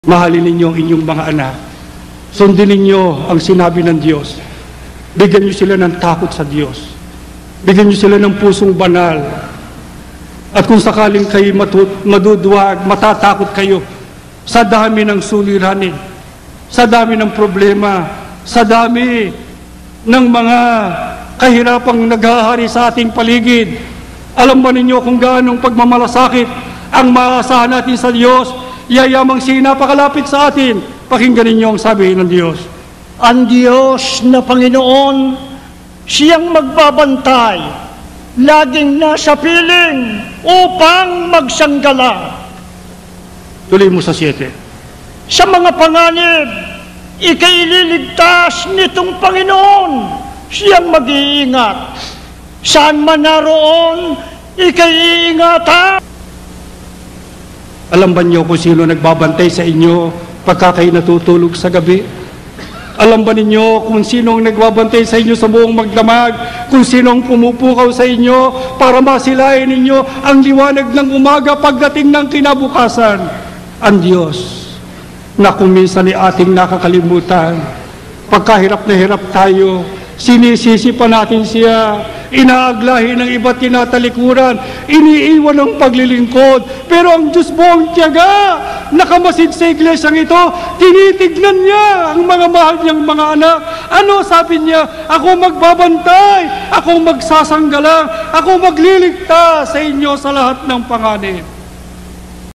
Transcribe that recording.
Mahalin ninyo ang inyong mga anak. Sundin ninyo ang sinabi ng Diyos. Bigyan niyo sila ng takot sa Diyos. Bigyan niyo sila ng pusong banal. At kung sakaling kayo maduduwag, matatakot kayo sa dami ng suliranin, sa dami ng problema, sa dami ng mga kahirapang naghahari sa ating paligid. Alam ba ninyo kung gaano pagmamalasakit ang maasahan natin sa Diyos? Yayamang sinapakalapit sa atin. Pakinggan ninyo ang sabi ng Diyos. Ang Diyos na Panginoon, siyang magbabantay, laging nasa piling upang magsanggala. Tuloy mo sa 7. Sa mga panganib, ikaililigtas nitong Panginoon, siyang mag-iingat. Saan man naroon, ikaiingatan. Alam ba niyo kung sino nagbabantay sa inyo pagka kayo natutulog sa gabi? Alam ba ninyo kung sino ang nagbabantay sa inyo sa buong magdamag? Kung sino ang pumupukaw sa inyo para masilayan ninyo ang liwanag ng umaga pagdating ng kinabukasan? Ang Diyos na kung minsan ay ating nakakalimutan. Pagkahirap na hirap tayo, sinisisi pa natin siya, inaaglahi ng iba't tinatalikuran, iniiwan ng paglilingkod. Pero ang Diyos buong tiyaga, nakamasid sa iglesyang ito, tinitignan niya ang mga mahal niyang mga anak. Ano sabi niya? Ako magbabantay, ako magsasanggalang, ako magliligtas sa inyo sa lahat ng panganib.